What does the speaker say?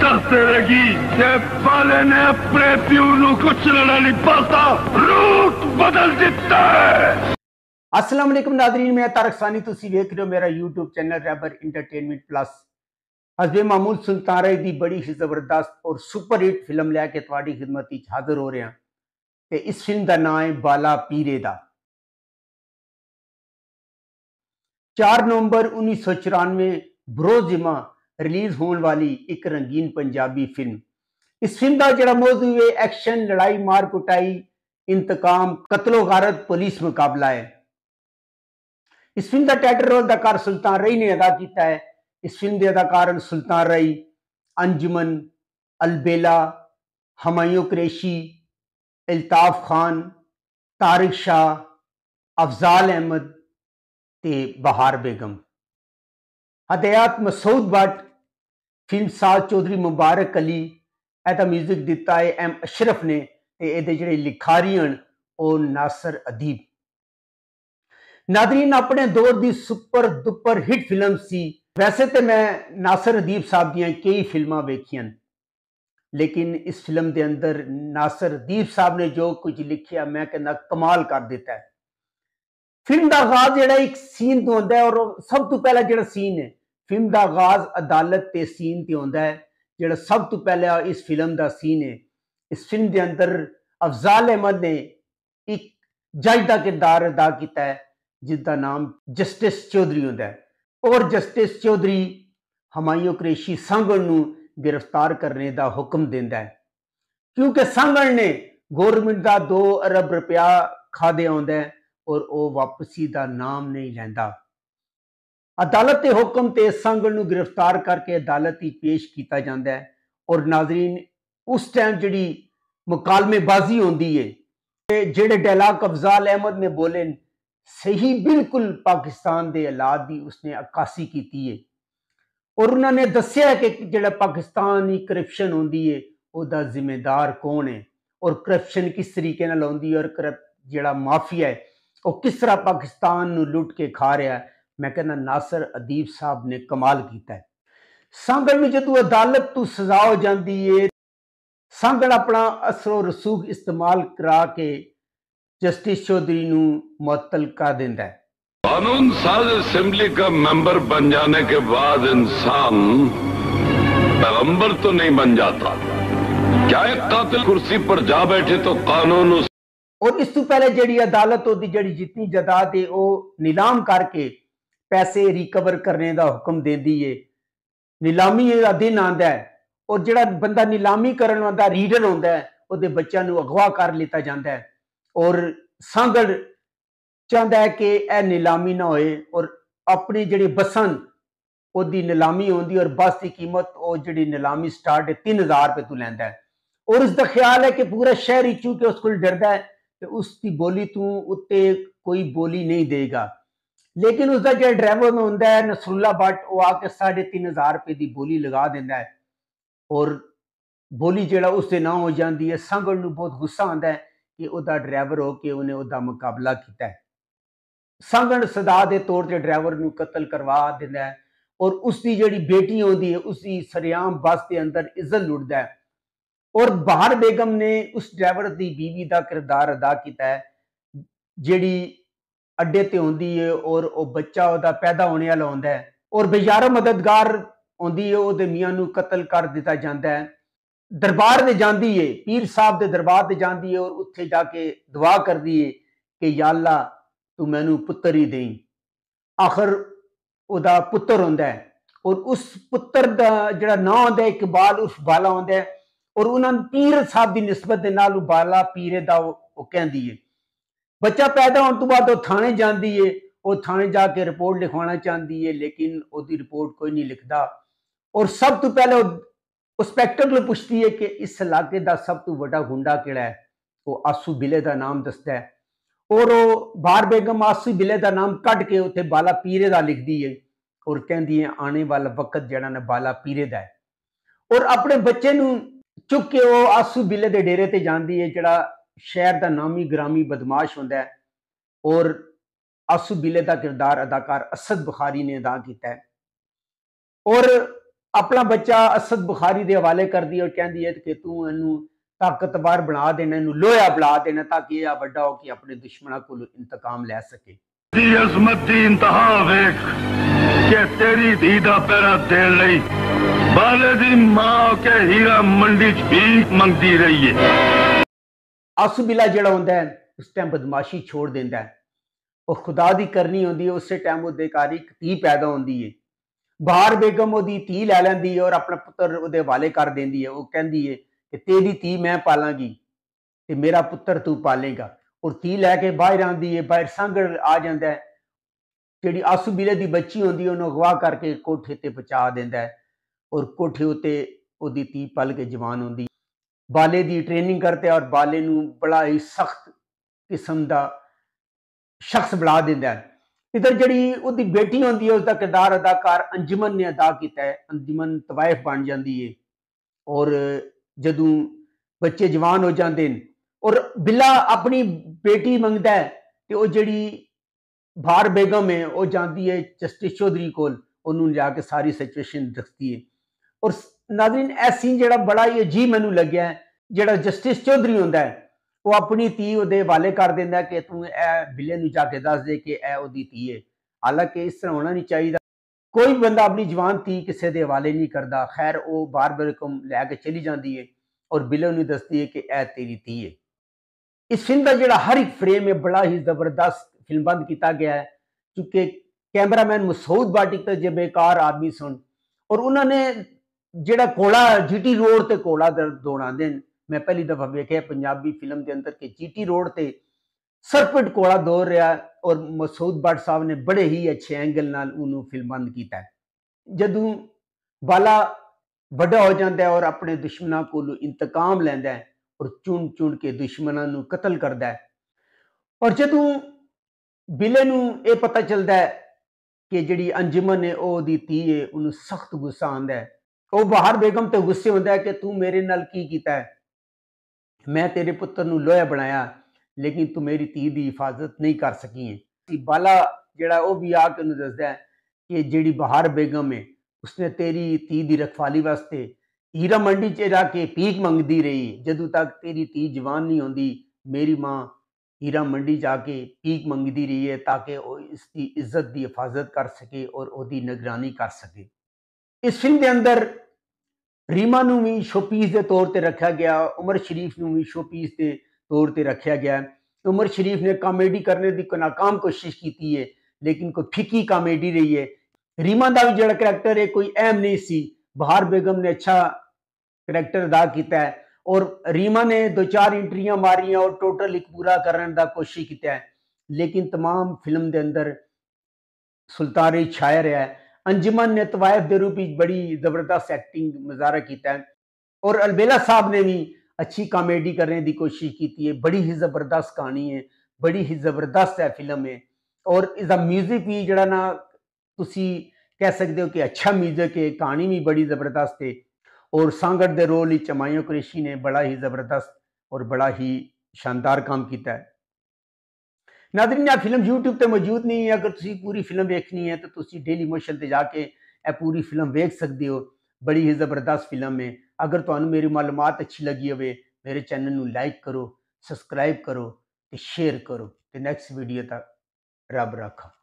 दसते रहेगी कि बाले ने अपने प्यू नू कुछ नहीं पाता, रूट बदल दिता है। अस्सलाम वालेकुम नादरीन, मैं तारक सानी, तुसी देख रहे हो मेरा यूट्यूब चैनल रैबर इंटरटेनमेंट प्लस। हसबे मामूल सुल्तान राय दी बड़ी ही जबरदस्त और सुपर हिट फिल्म लैके तुहाडी खिदमत विच हाजिर हो रहे हैं ते इस फिल्म का नाम है बाला पीरे दा। 4 नवंबर 1994 बरोजिमा रिलीज होने वाली एक रंगीन पंजाबी फिल्म। इस फिल्म का जो मौजू है एक्शन, लड़ाई, मार कुटाई, इंतकाम, कत्लो गारत, पुलिस मुकाबला है। इस फिल्म का टाइटल रोल अदाकार सुल्तान रई ने अदा किया है। इस फिल्म के अदाकार सुल्तान रई, अंजुमन, अलबेला, हमायूं कुरैशी, अल्ताफ खान, तारिक शाह, अफजाल अहमद ते बहार बेगम। हदायत मसूद भट्ट, फिल्म साज चौधरी मुबारक अली, एदा म्यूजिक दिता है एम अशरफ ने ते एदे जेहड़े लिखारी हन और नासर अदीब। नादरीन, अपने दौर की सुपर दुपर हिट फिल्म सी। वैसे तो मैं नासर अदीब साहब दी कई फिल्मां वेखियां, लेकिन इस फिल्म के अंदर नासर अदीब साहब ने जो कुछ लिखिया मैं कहना कमाल कर दिता है। फिल्म का आगाज जो एक सीन तो होता है और सब तो पहला जो सीन है फिल्म का आगाज अदालत के सीन से होता है। जो सब तो पहला इस फिल्म का सीन है, इस फिल्म के अंदर अफजाल अहमद ने एक जज का किरदार अदा किया है जिसका नाम जस्टिस चौधरी होता है। और जस्टिस चौधरी हमायूं कुरैशी सांगड़ नूं गिरफ्तार करने का हुक्म देता है, क्योंकि सांगड़ ने गौरमेंट का 2 अरब रुपया खा दे आंदा है और वह वापसी का नाम नहीं लैंदा। अदालत के हुक्म ते सांगड़ नूं गिरफ्तार करके अदालत ही पेश किया जाता है। और नाजरीन, उस टाइम जी मुकालमेबाजी होती है, जेडे डायलॉग अफजाल अहमद ने बोले सही बिल्कुल पाकिस्तान के हालात की उसने अक्कासी की है। और उन्होंने दसिया कि जो पाकिस्तान की करप्शन होती है उसका जिम्मेदार कौन है और करप्शन किस तरीके होती है और जो माफिया है वो किस तरह पाकिस्तान नूं लुट के खा रहा है। मैं कहना नासर अदीब साहब ने कमाल किया है। सांगड़ में जो अदालत तो सजा हो जाती है, सांगड़ अपना असरो रसूख इस्तेमाल करा के जस्टिस चौधरी नूं मुअत्तल कर देता है। कानून साज असेंबली का मेंबर बन जाने के बाद इंसान पैगंबर तो नहीं बन जाता। क्या एक कातिल कुर्सी पर जा बैठे तो कानून उस। और इस तो पहले जी अदालत होती जी जितनी जायदाद है वो नीलाम करके पैसे रिकवर करने का हुक्म देती है। नीलामी का दिन आता है और जो बंदा नीलामी करने वाला रीडर होता है उसके बच्चों को अगवा कर लिया जाता है। और सांगड़ चाहता है कि यह नीलामी ना होए और अपनी जी बसन उसकी नीलामी होती और बस की कीमत वो जी नीलामी स्टार्ट है 3000 रुपये तू लैंदा है। और उसका ख्याल है कि पूरा शहर ही चूंकि उसको डरदा है तो उसकी बोली तू उत्ते कोई बोली नहीं देगा। लेकिन उसका जो ड्राइवर होता है नसरुल्ला भट्ट, वो आके 3500 रुपये की बोली लगा देता है और बोली जो उससे ना हो जाती है। सांगड़ नूं बहुत गुस्सा आता है कि उसका ड्राइवर होके उन्हें उसका मुकाबला किया है। सांगड़ सदा के तौर पर ड्राइवर नूं कत्ल करवा देता है और उसकी जी बेटी होती है उसकी सरेआम बस के अंदर इज्जत लुटता है। और बहार बेगम ने उस ड्राइवर की बीवी का किरदार अदा किया है जी अड्डे ते होंदी है और वो बच्चा उसका पैदा होने वाला होता है और बेयारा मददगार होंदी है, उसके मियां नूं कत्ल कर दिता जाता है। दरबार ते जाती है, पीर साहब के दरबार ते जाती है और उत्थे जाके दुआ करती है कि या अल्लाह तू मैनू पुत्र ही देई। आखिर उसका पुत्र होता है और उस पुत्र का जो नाम होता है इकबाल उर्फ बाला होता है और उन्होंने पीर साहब की निस्बत के नाल बाला पीरे का वो कहती है। बच्चा पैदा होने तो बाद वो थाने जाती है, वो थाने जाके रिपोर्ट लिखवाना चाहती है लेकिन उसकी रिपोर्ट कोई नहीं लिखता। और सब तो पहले वो इंस्पैक्टर को पूछती है कि इस इलाके का सब तो बड़ा गुंडा किहड़ा है। वो आसू बिले का नाम दसता है और वो बहार बेगम आसू बिले का नाम कट के उत्थे बाला पीरे का लिखती है और कहती है आने वाला वक्त जड़ा ने बाला पीरे का है। और अपने बच्चे नूं चुक के वो आसू बिले के डेरे ते जाती है जड़ा शहर का नामी ग्रामी बदमाश होता है। और आसू बिले का किरदार अदाकार असद बुखारी ने अदा किया है। और अपना बच्चा असद बुखारी के हवाले कर दी और कहती है कि तू इनू ताकतवर बना देना, इनू लोहा बना देना ताकि यह बड़ा हो कि अपने दुश्मनों को इंतकाम ले सके। अजमत की इंतहा वेख कि तेरी धी दा पैरा देन लई बाले दी मां के हीरा मंडी च भीख मंगती रही है। आंसू बिला जिहड़ा हुंदा है उस टाइम बदमाशी छोड़ देंदा है और खुदा दी करनी होंदी है। उस टाइम उहदे घर एक धी पैदा होंदी है। बहार बेगम ओदी धी लै लैंदी है और अपना पुत्र उहदे हवाले कर देंदी है। वो कहंदी है कि तेरी धी मैं पालांगी ते मेरा पुत्र तू पालेगा। और धी लैके बाहर आंदी है, बाहर सांगड़ आ जांदा है। जिहड़ी आंसू बिले दी बच्ची होंदी है उहनूं अगवा करके कोठे ते पहुंचा देंदा है और कोठे उत्ते ओदी धी पल के जवान होंदी। बाले दी ट्रेनिंग करते और बाले नूं बड़ा ही सख्त किस्म दा शख्स बना देंदा है। इधर जिहड़ी उहदी बेटी होंदी है उसका किरदार अदाकार अंजुमन ने अदा किया है। अंजुमन तवाइफ बन जाती है और जदों बच्चे जवान हो जाते हैं और बिला अपनी बेटी मंगता है तो वह जिहड़ी बहार बेगम है वह जाती है जस्टिस चौधरी कोल, उन्होंने जाके सारी सिचुएशन दसती है। और नाज़रीन यह सीन जिहड़ा बड़ा ही अजीब मैनूं लग्या है। जिहड़ा जस्टिस चौधरी होंदा है वो अपनी धी उहदे हवाले कर देंदा कि तू ए बिले नूं जाके दस दे कि ए उहदी धी है। हालांकि इस तरह होना नहीं चाहिए। कोई भी बंदा अपनी जवान धी किसी के हवाले नहीं करता। खैर वो बहार बेगम लैके चली जाती है और बिले नूं दसदी है कि ए तेरी धी है। इस फिल्म का जिहड़ा हर एक फ्रेम है बड़ा ही जबरदस्त फिल्मबंद किया गया है क्योंकि कैमरामैन मसूद बाटिक तजर्बेकार आदमी सन और उन्होंने जिहड़ा कोड़ा जीटी रोड ते कोड़ा दौड़ाते हैं। मैं पहली दफा वेख्या पंजाबी फिल्म के अंदर कि जीटी रोड ते सरपट कोड़ा दौड़ रहा और मसूद भट्ट साहब ने बड़े ही अच्छे एंगल नाल उन्होंने फिल्मबंद किया। जदों बाला बड़ा हो जाता है और अपने दुश्मनों को इंतकाम लैंदा है और चुन चुन के दुश्मनों को कतल करता है। और जदों बिले नूं ये पता चलता है कि जिहड़ी अंजुमन है ओहदी धी है, उन्होंने सख्त गुस्सा आंदा है। वो बहार बेगम ते गुस्से होंदा है कि तू मेरे नाल की कीता है। मैं तेरे पुत्र नूं लोहा बनाया लेकिन तू मेरी धी की हिफाजत नहीं कर सकी है। बाला जिहड़ा वो भी आके उन्हें दसदा है कि जिहड़ी बहार बेगम है उसने तेरी धी की रखवाली वास्ते हीरा मंडी च रह के भीख मंगती रही। जदों तक तेरी धी जवान नहीं होंदी मेरी मां हीरा मंडी जाके भीख मंगती रही है ताकि वो इसकी इज्जत की हिफाजत कर सके और उसकी निगरानी कर सके। इस फिल्म के अंदर रीमा नूं भी शोपीस के तौर पर रखा गया, उमर शरीफ नूं भी शोपीस के तौर पर रखा गया। उमर शरीफ ने कॉमेडी करने की नाकाम कोशिश की है लेकिन कोई फिकी कॉमेडी रही है। रीमा का भी जो करैक्टर है कोई अहम नहीं सी। बहार बेगम ने अच्छा करैक्टर अदा किया है और रीमा ने 2-4 एंट्रियां मारियां और टोटल एक पूरा करने का कोशिश किया है लेकिन तमाम फिल्म के अंदर सुल्तान ही छाया रहा है। अंजुमन ने तवाइफ के रूप में बड़ी जबरदस्त एक्टिंग मुजाहरा किया है और अलबेला साहब ने भी अच्छी कॉमेडी करने की कोशिश की है। बड़ी ही जबरदस्त कहानी है, बड़ी ही जबरदस्त है फिल्म है और इसका म्यूजिक भी जड़ा ना तुसी कह सकते हो कि अच्छा म्यूजिक है। कहानी भी बड़ी जबरदस्त है और सांगड़ दे रोल चमाइयों कुरैशी ने बड़ा ही जबरदस्त और बड़ा ही शानदार काम किया है। नाज़रीन यह फिल्म यूट्यूब पर मौजूद नहीं है। अगर तुसी पूरी फिल्म देखनी है तो तुसी डेली मोशन पर जाके यह पूरी फिल्म देख सकते हो। बड़ी ही जबरदस्त फिल्म है। अगर तुहानू मेरी मालूमात अच्छी लगी होवे मेरे चैनल नू लाइक करो, सब्सक्राइब करो, शेयर करो। नेक्स्ट वीडियो तक रब रखा।